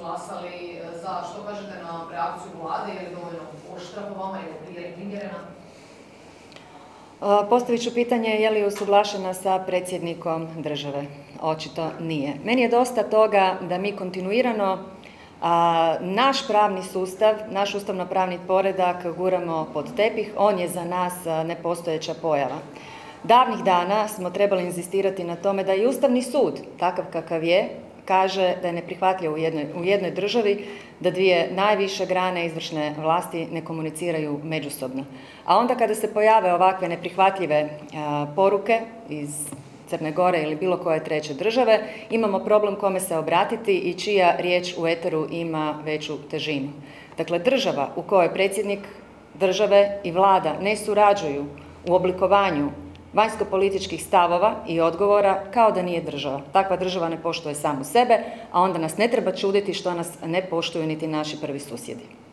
glasali za. Što kažete na reakciju vlade? Je li dovoljno oštra po vama ili primjerena? Postavit ću pitanje je li usuglašena sa predsjednikom države. Očito nije. Meni je dosta toga da mi kontinuirano naš pravni sustav, naš ustavno-pravni poredak guramo pod tepih. On je za nas nepostojeća pojava. Davnih dana smo trebali inzistirati na tome da i Ustavni sud, takav kakav je, kaže da je neprihvatljivo u jednoj državi da dvije najviše grane izvršne vlasti ne komuniciraju međusobno. A onda kada se pojave ovakve neprihvatljive poruke iz Crne Gore ili bilo koje treće države, imamo problem kome se obratiti i čija riječ u eteru ima veću težinu. Dakle, država u kojoj predsjednik države i vlada ne surađuju u oblikovanju vanjsko-političkih stavova i odgovora kao da nije država. Takva država ne poštuje samu sebe, a onda nas ne treba čuditi što nas ne poštuju niti naši prvi susjedi.